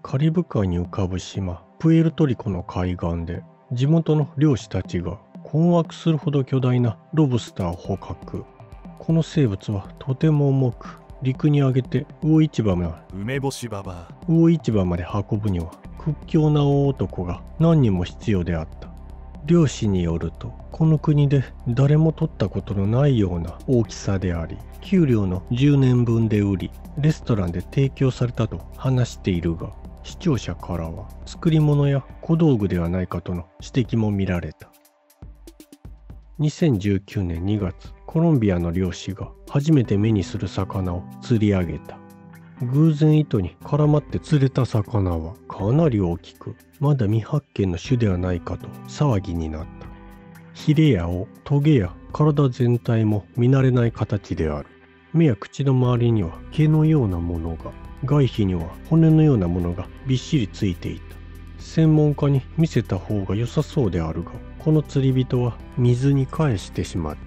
カリブ海に浮かぶ島プエルトリコの海岸で地元の漁師たちが困惑するほど巨大なロブスターを捕獲。この生物はとても重く、陸に上げて魚市場まで運ぶには屈強な大男が何人も必要であった。漁師によると、この国で誰も取ったことのないような大きさであり、給料の10年分で売り、レストランで提供されたと話しているが、視聴者からは作り物や小道具ではないかとの指摘も見られた。2019年2月、コロンビアの漁師が初めて目にする魚を釣り上げた。偶然糸に絡まって釣れた魚はかなり大きく、まだ未発見の種ではないかと騒ぎになった。ヒレや尾、トゲや体全体も見慣れない形である。目や口の周りには毛のようなものが、外皮には骨のようなものがびっしりついていた。専門家に見せた方が良さそうであるが、この釣り人は水に返してしまった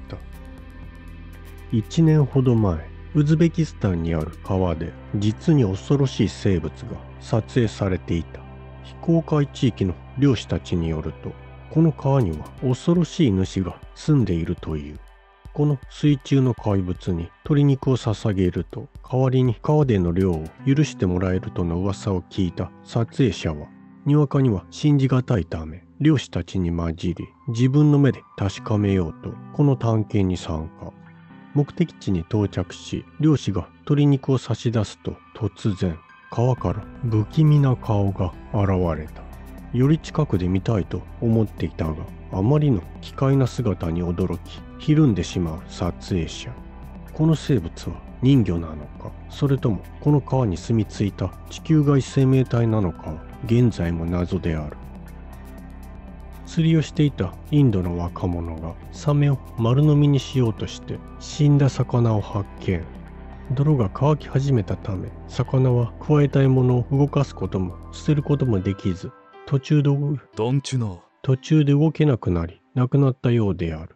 。1年ほど前、ウズベキスタンにある川で実に恐ろしい生物が撮影されていた。非公開地域の漁師たちによると、この川には恐ろしい主が住んでいるという。この水中の怪物に鶏肉を捧げると、代わりに川での漁を許してもらえるとの噂を聞いた撮影者は、にわかには信じがたいため、漁師たちに混じり、自分の目で確かめようと、この探検に参加。目的地に到着し、漁師が鶏肉を差し出すと、突然、川から不気味な顔が現れた。より近くで見たいと思っていたが、あまりの奇怪な姿に驚き、ひるんでしまう撮影者。この生物は人魚なのか、それともこの川に住み着いた地球外生命体なのかは現在も謎である。釣りをしていたインドの若者がサメを丸飲みにしようとして死んだ魚を発見。泥が乾き始めたため、魚は加えたいものを動かすことも捨てることもできず、途中で動けなくなり亡くなったようである。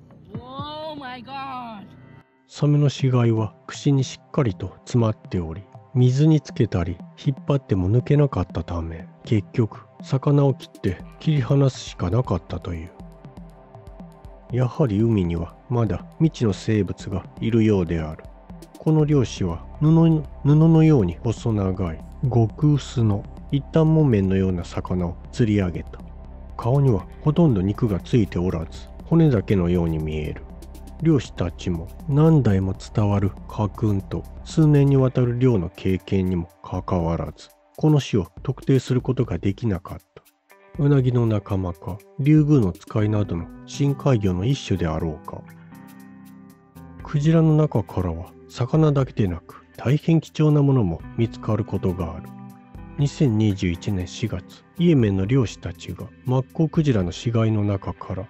サメの死骸は串にしっかりと詰まっており、水につけたり引っ張っても抜けなかったため、結局魚を切り離すしかなかったという。やはり海にはまだ未知の生物がいるようである。この漁師は布のように細長い極薄の一反木綿のような魚を釣り上げた。顔にはほとんど肉がついておらず、骨だけのように見える。漁師たちも何代も伝わる家訓と数年にわたる漁の経験にもかかわらず、この種を特定することができなかった。ウナギの仲間か、リュウグウノツカイなどの深海魚の一種であろうか。クジラの中からは魚だけでなく大変貴重なものも見つかることがある。2021年4月、イエメンの漁師たちがマッコウクジラの死骸の中から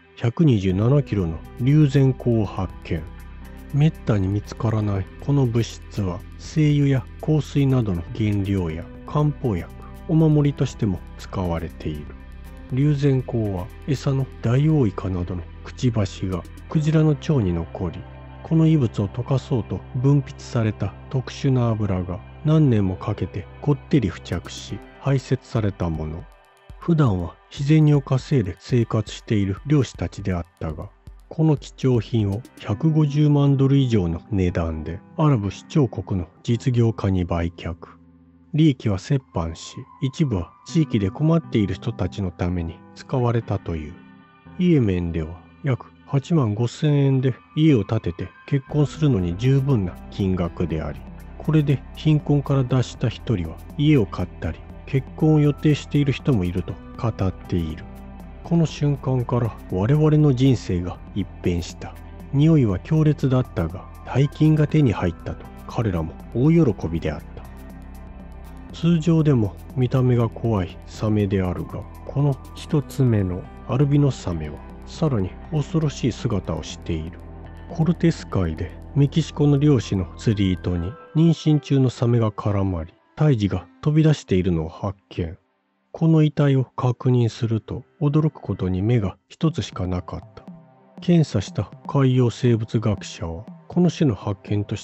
127キロの硫酸鉱を発見。めったに見つからないこの物質は精油や香水などの原料や漢方薬、お守りとしても使われている。硫酸鉱は餌のダイオウイカなどのくちばしがクジラの腸に残り、この異物を溶かそうと分泌された特殊な油が何年もかけてこってり付着し排泄されたもの。普段は自然にを稼いで生活している漁師たちであったが、この貴重品を150万ドル以上の値段でアラブ首長国の実業家に売却。利益は折半し、一部は地域で困っている人たちのために使われたという。イエメンでは約8万5千円で家を建てて結婚するのに十分な金額であり、これで貧困から脱した一人は家を買ったり結婚を予定している人もいると語っている。この瞬間から我々の人生が一変した。匂いは強烈だったが大金が手に入ったと彼らも大喜びであった。通常でも見た目が怖いサメであるが、この一つ目のアルビノサメはさらに恐ろしい姿をしている。コルテス海でメキシコの漁師の釣り糸に妊娠中のサメが絡まり、胎児が飛び出しているのを発見。この遺体を確認すると驚くことに目が一つしかなかった。検査した海洋生物学者はこの種の発見としては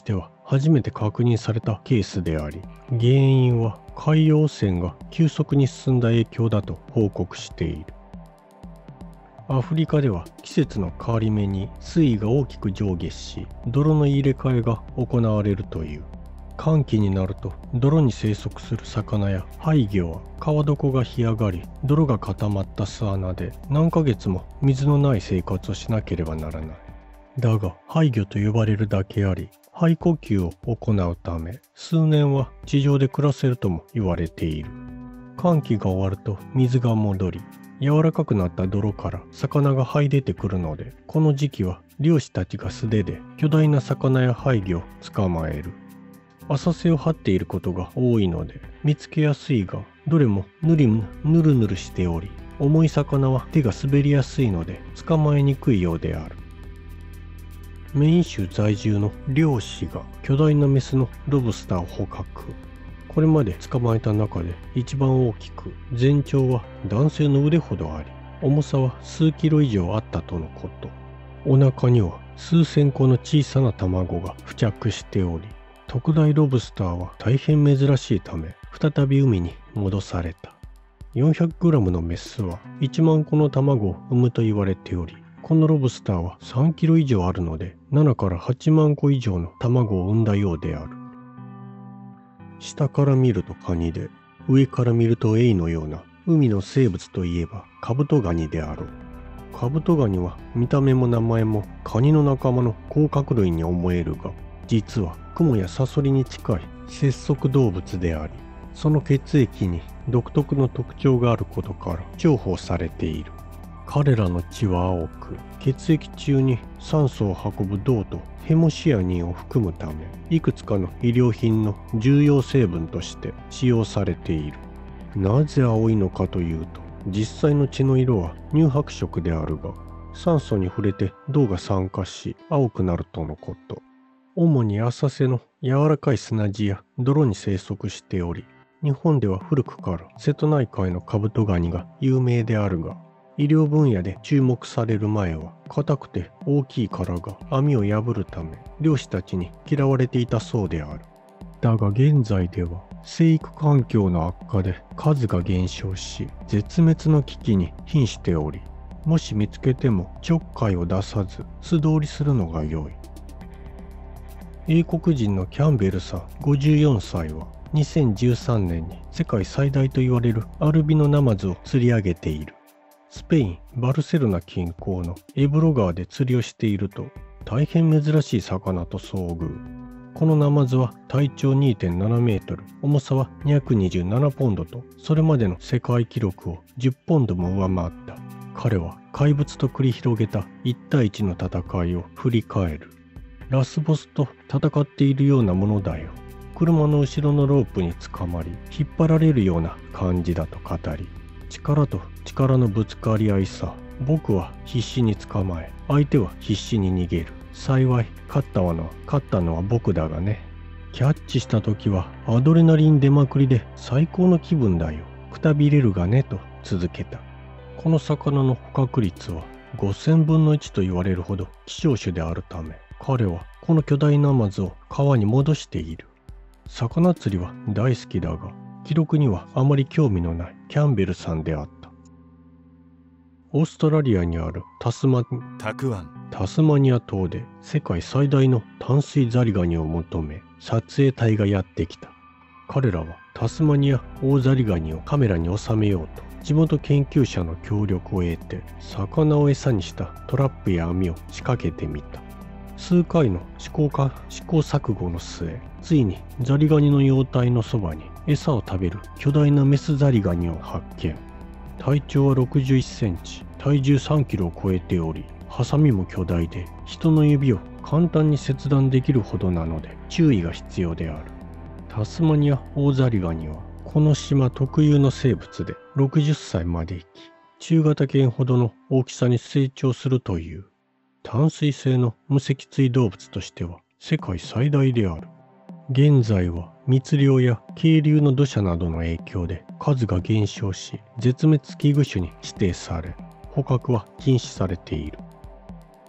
初めて確認されたケースであり、原因は海洋汚染が急速に進んだ影響だと報告している。アフリカでは季節の変わり目に水位が大きく上下し、泥の入れ替えが行われるという。乾季になると泥に生息する魚や廃魚は川床が干上がり、泥が固まった巣穴で何ヶ月も水のない生活をしなければならない。だが廃魚と呼ばれるだけあり、肺呼吸を行うため数年は地上で暮らせるとも言われている。乾季が終わると水が戻り、柔らかくなった泥から魚が這い出てくるので、この時期は漁師たちが素手で巨大な魚や廃魚を捕まえる。浅瀬を張っていることが多いので見つけやすいが、どれもぬるぬるしており、重い魚は手が滑りやすいので捕まえにくいようである。メイン州在住の漁師が巨大なメスのロブスターを捕獲。これまで捕まえた中で一番大きく、全長は男性の腕ほどあり、重さは数キロ以上あったとのこと。お腹には数千個の小さな卵が付着しており、特大ロブスターは大変珍しいため再び海に戻された。400g のメスは1万個の卵を産むと言われており、このロブスターは3キロ以上あるので7から8万個以上の卵を産んだようである。下から見るとカニで、上から見るとエイのような海の生物といえばカブトガニであろう。カブトガニは見た目も名前もカニの仲間の甲殻類に思えるが、実はクモやサソリに近い節足動物であり、その血液に独特の特徴があることから重宝されている。彼らの血は青く、血液中に酸素を運ぶ銅とヘモシアニンを含むため、いくつかの医療品の重要成分として使用されている。なぜ青いのかというと、実際の血の色は乳白色であるが、酸素に触れて銅が酸化し青くなるとのこと。主に浅瀬の柔らかい砂地や泥に生息しており、日本では古くから瀬戸内海のカブトガニが有名であるが、医療分野で注目される前は硬くて大きい殻が網を破るため漁師たちに嫌われていたそうである。だが現在では生育環境の悪化で数が減少し、絶滅の危機に瀕しており、もし見つけてもちょっかいを出さず素通りするのが良い。英国人のキャンベルさん54歳は2013年に世界最大と言われるアルビノナマズを釣り上げている。スペイン・バルセロナ近郊のエブロ川で釣りをしていると大変珍しい魚と遭遇。このナマズは体長 2.7 メートル、重さは227ポンドと、それまでの世界記録を10ポンドも上回った。彼は怪物と繰り広げた1対1の戦いを振り返る。ラスボスと戦っているようなものだよ。車の後ろのロープにつかまり引っ張られるような感じだと語り、力と力のぶつかり合いさ。僕は必死に捕まえ、相手は必死に逃げる。幸い勝ったのは僕だがね。キャッチした時はアドレナリン出まくりで最高の気分だよ。くたびれるがねと続けた。この魚の捕獲率は5000分の1と言われるほど希少種であるため、彼はこの巨大ナマズを川に戻している。魚釣りは大好きだが、記録にはあまり興味のないキャンベルさんであった。オーストラリアにあるタスマニア島で世界最大の淡水ザリガニを求め撮影隊がやってきた。彼らはタスマニアオオザリガニをカメラに収めようと地元研究者の協力を得て、魚を餌にしたトラップや網を仕掛けてみた。数回の試行錯誤の末、ついにザリガニの幼体のそばに餌を食べる巨大なメスザリガニを発見。体長は61センチ、体重3キロを超えており、ハサミも巨大で人の指を簡単に切断できるほどなので注意が必要である。タスマニアオオザリガニはこの島特有の生物で60歳まで生き、中型犬ほどの大きさに成長するという。淡水性の無脊椎動物としては世界最大である。現在は密猟や渓流の土砂などの影響で数が減少し、絶滅危惧種に指定され、捕獲は禁止されている。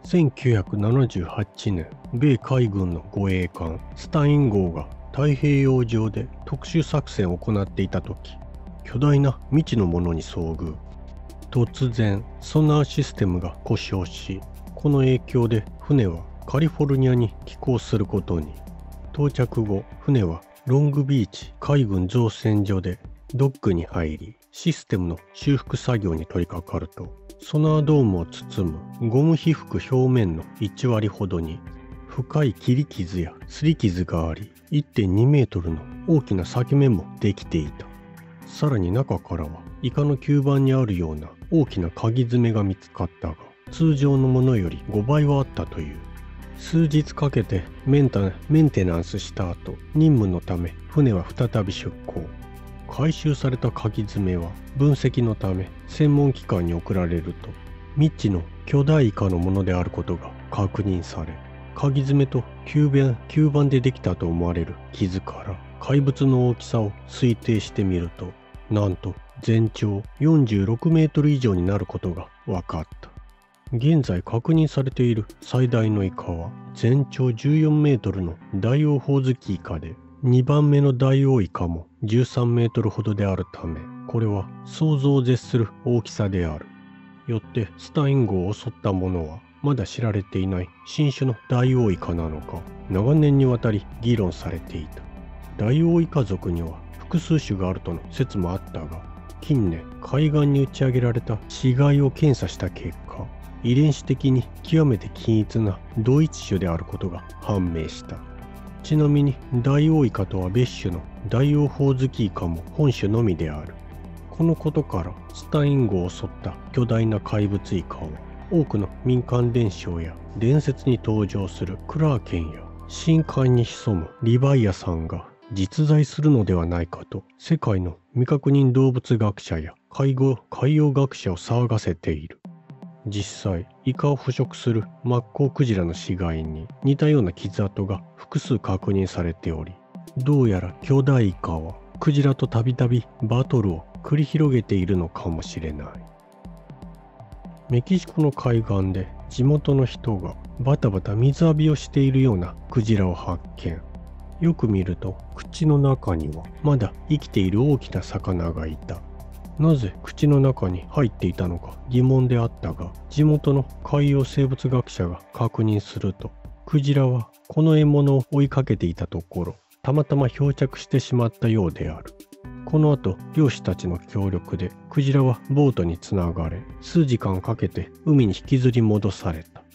1978年、米海軍の護衛艦スタイン号が太平洋上で特殊作戦を行っていた時、巨大な未知のものに遭遇。突然ソナーシステムが故障し、この影響で船はカリフォルニアに寄港することに。到着後、船はロングビーチ海軍造船所でドックに入り、システムの修復作業に取り掛かると、ソナードームを包むゴム被覆表面の1割ほどに深い切り傷や擦り傷があり、1.2 メートルの大きな裂け目もできていた。さらに中からはイカの吸盤にあるような大きな鍵爪が見つかったが、通常のものより5倍はあったという。数日かけてメンテナンスした後、任務のため船は再び出港。回収された鍵爪は分析のため専門機関に送られると、未知の巨大イカのものであることが確認され、鍵爪と吸盤でできたと思われる傷から怪物の大きさを推定してみると、なんと全長46メートル以上になることが分かった。現在確認されている最大のイカは全長14メートルのダイオウホウズキイカで、2番目のダイオウイカも13メートルほどであるため、これは想像を絶する大きさである。よってスタイン号を襲ったものはまだ知られていない新種のダイオウイカなのか、長年にわたり議論されていた。ダイオウイカ属には複数種があるとの説もあったが、近年海岸に打ち上げられた死骸を検査した結果、遺伝子的に極めて均一な同一種であることが判明した。ちなみにダイオウイカとは別種のダイオウホウズキイカも本種のみである。このことからスタイン号を襲った巨大な怪物イカは、多くの民間伝承や伝説に登場するクラーケンや深海に潜むリヴァイアさんが実在するのではないかと、世界の未確認動物学者や海洋学者を騒がせている。実際、イカを捕食するマッコウクジラの死骸に似たような傷跡が複数確認されており、どうやら巨大イカはクジラとたびたびバトルを繰り広げているのかもしれない。メキシコの海岸で地元の人がバタバタ水浴びをしているようなクジラを発見。よく見ると口の中にはまだ生きている大きな魚がいた。なぜ口の中に入っていたのか疑問であったが、地元の海洋生物学者が確認すると、クジラはこの獲物を追いかけていたところ、たまたま漂着してしまったようである。この後、漁師たちの協力でクジラはボートにつながれ、数時間かけて海に引きずり戻された。